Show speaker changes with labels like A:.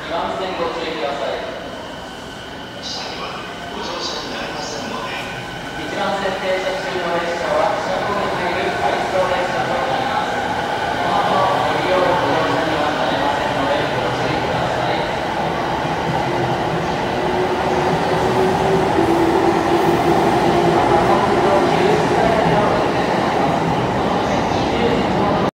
A: 2番線ご注意ください。
B: 下にはご乗車になりませんので。
A: 1番線停